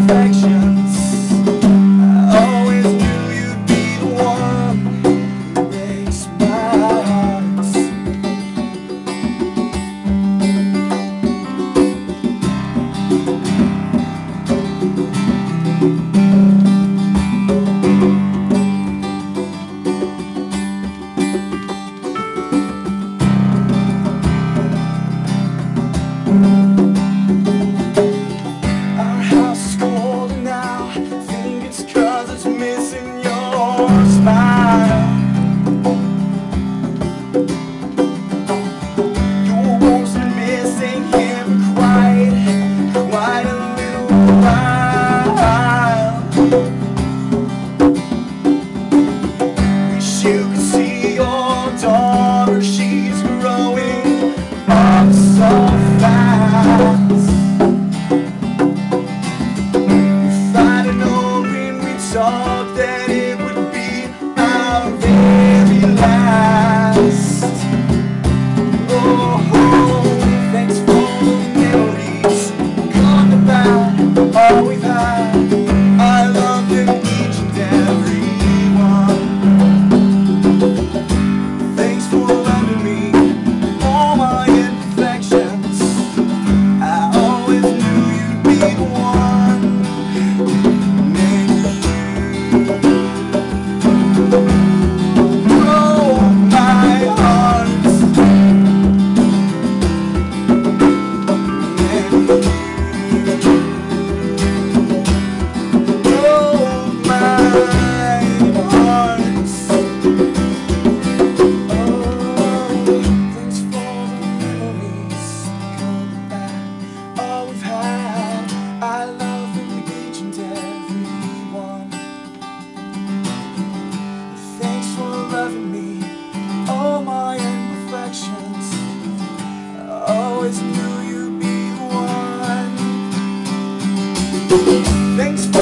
imperfections. I always knew you'd be the one who breaks my heart. Our house is colder now. Think it's 'cause it's missing your smile. Your warmth's been missing here for quite a little while. Wish you could see your daughter. She's growing up so fast. Thought that it would be our very last. Oh, thanks for the memories, gone about all we've had. I love them each and every one. Thanks for loving me, all my imperfections. I always knew you'd be the one. Loving me, all my imperfections. I always knew you'd be the one. Thanks for